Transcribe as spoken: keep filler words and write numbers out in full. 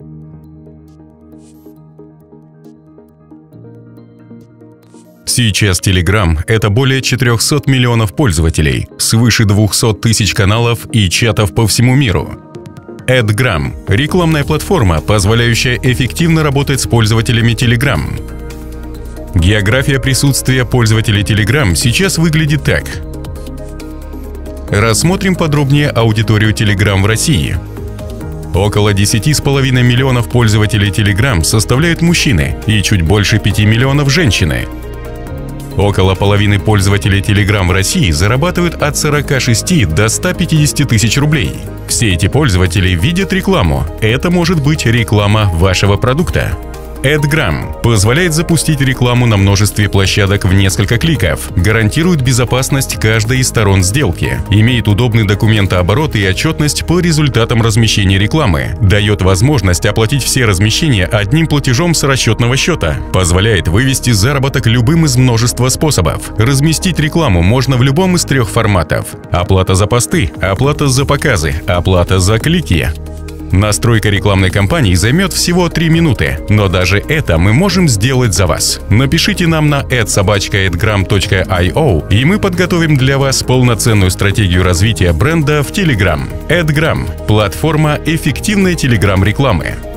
Сейчас Telegram — это более четырёхсот миллионов пользователей, свыше двухсот тысяч каналов и чатов по всему миру. AdGram – рекламная платформа, позволяющая эффективно работать с пользователями Telegram. География присутствия пользователей Telegram сейчас выглядит так. Рассмотрим подробнее аудиторию Telegram в России. Около десяти с половиной миллионов пользователей Telegram составляют мужчины и чуть больше пяти миллионов женщины. Около половины пользователей Telegram в России зарабатывают от сорока шести до ста пятидесяти тысяч рублей. Все эти пользователи видят рекламу. Это может быть реклама вашего продукта. AdGram позволяет запустить рекламу на множестве площадок в несколько кликов, гарантирует безопасность каждой из сторон сделки, имеет удобный документооборот и отчетность по результатам размещения рекламы, дает возможность оплатить все размещения одним платежом с расчетного счета, позволяет вывести заработок любым из множества способов. Разместить рекламу можно в любом из трех форматов: оплата за посты, оплата за показы, оплата за клики. Настройка рекламной кампании займет всего три минуты, но даже это мы можем сделать за вас. Напишите нам на эд собака эдграм точка ай о, и мы подготовим для вас полноценную стратегию развития бренда в Telegram. AdGram – платформа эффективной Telegram рекламы.